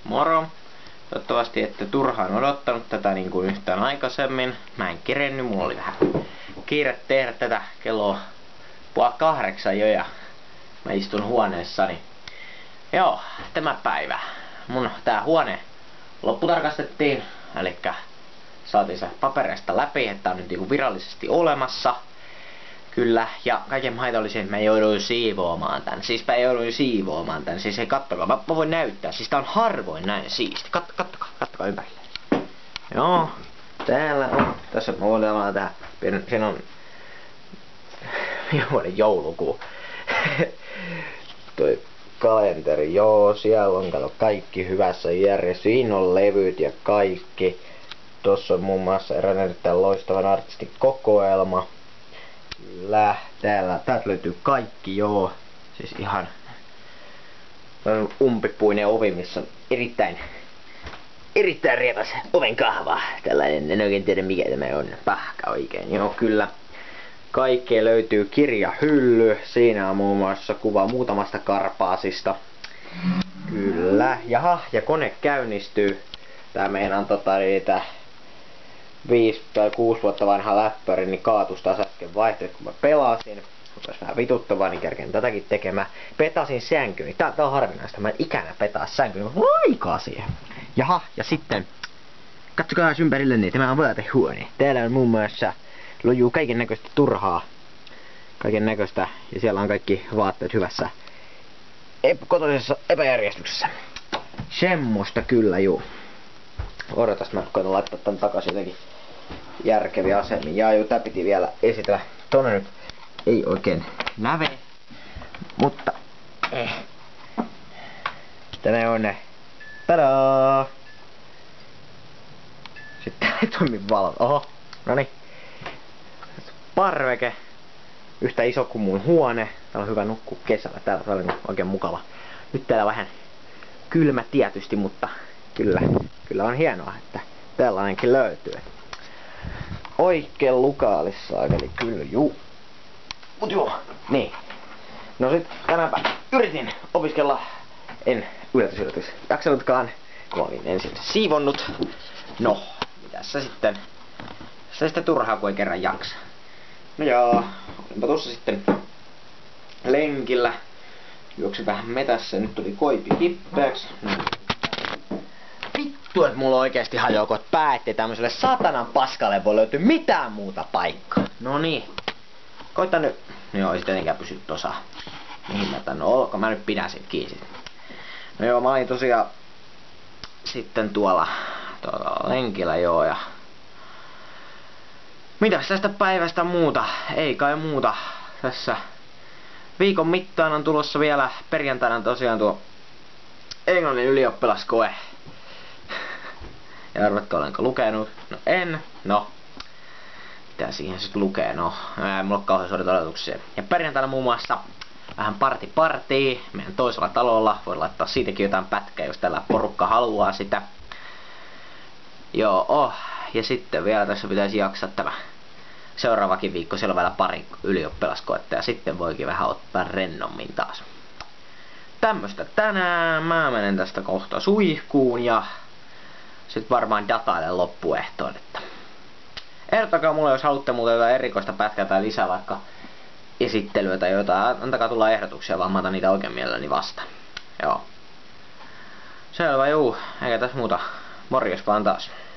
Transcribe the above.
Moro! Toivottavasti ette turhaan odottanut tätä niin kuin yhtään aikaisemmin. Mä en kerennyt, mulla oli vähän kiire tehdä tätä kello 7:30 jo ja mä istun huoneessani. Joo, tämä päivä. Tää huone lopputarkastettiin, eli saatiin se papereista läpi, että on nyt niin virallisesti olemassa. Kyllä, ja kaiken mahdollisen mä jouduin siivoamaan tän. Siis ei kattokaa, mä voin näyttää. Siis tää on harvoin näin siisti. Kattokaa ympärille. Joo, täällä on. Tässä mä voin olla tää. Siinä on vuoden joulukuu. Toi kalenteri, joo, siellä on kato kaikki hyvässä järjessä. Siinä on levyt ja kaikki. Tossa on muun muassa eräinen loistavan artistin kokoelma. Kyllä, täältä löytyy kaikki, joo. Siis ihan umpipuinen ovi, missä on erittäin riepas oven kahva. Tällainen, en oikein tiedä mikä tämä on. Pahka oikein, joo kyllä. Kaikkea löytyy kirjahylly. Siinä on muun muassa kuva muutamasta karpaasista. Kyllä, jaha, ja kone käynnistyy. Tää meinaan niitä 5 tai 6 vuotta vanha läppäri, niin kaatus taas äsken vaihteeksi kun mä pelasin. Rupes vähän vituttavaa, niin kerken tätäkin tekemään. Petasin sänkyni. Tää on harvinaista. Mä en ikänä petaa sänkyni. Mulla on aikaa siihen. Jaha, ja sitten katsokaa ympärille, niin tämä on vaatehuone. Täällä on muun muassa lojuu kaiken näköistä turhaa. Kaiken näköistä. Ja siellä on kaikki vaatteet hyvässä kotoisessa epäjärjestyksessä. Semmosta kyllä, juu. Odotas, mä koitan laittaa tän takaisin jotenkin järkeviä asemiin. Ja juu, tää piti vielä esitellä. Tonne nyt ei oikein näve. Mutta tämä on tadaa! Sitten ei toimi valo. Oho, noniin. Parveke. Yhtä iso kuin mun huone. Täällä on hyvä nukkua kesällä. Täällä on oikein mukava. Nyt täällä vähän kylmä tietysti, mutta kyllä on hienoa, että tällainenkin löytyy. Oikein lukaalissa eli kyllä juu. Mut joo, niin. No sit tänäänpä yritin opiskella. En yllätys. Jaksanutkaan, kun olin ensin siivonnut. No, mitäs se sitten? Se sitten turhaa, kun ei kerran jaksa. No joo, olinpa tuossa sitten lenkillä. Juoksin vähän metässä, nyt tuli koipi kipeäksi. Vittu, että mulla oikeesti hajoaa, päätti tämmöiselle satanan paskalle voi löytyä mitään muuta paikkaa. No niin. Koita nyt. Joo, ei sit tietenkään pysy tossa. Mihin mä tän? No olko, mä nyt pidän sit kiinni. No joo, mä olin tosiaan sitten tuolla lenkillä joo ja mitäs tästä päivästä muuta? Ei kai muuta. Tässä viikon mittaan on tulossa vielä perjantaina tosiaan tuo englannin ylioppilaskoe. Ja arvatko, olenko lukenut? No en. No. Mitä siihen sit lukee? No. Mulla on kauhean suuret odotuksia. Ja perjantaina muun muassa vähän partii meidän toisella talolla. Voin laittaa siitäkin jotain pätkää, jos tällä porukka haluaa sitä. Joo. Ja sitten vielä tässä pitäisi jaksaa tämä seuraavakin viikko. Siellä on vielä pari ylioppilaskoetta. Ja sitten voikin vähän ottaa rennommin taas. Tämmöstä tänään. Mä menen tästä kohta suihkuun ja sit varmaan datailen loppuehtoon, että ehdottakaa mulle, jos haluatte muuta jotain erikoista pätkää tai lisää vaikka esittelyä tai jotain. Antakaa tulla ehdotuksia, vaan mä otan niitä oikein mielelläni vastaan. Joo. Selvä, juu. Eikä tässä muuta. Morjes vaan taas.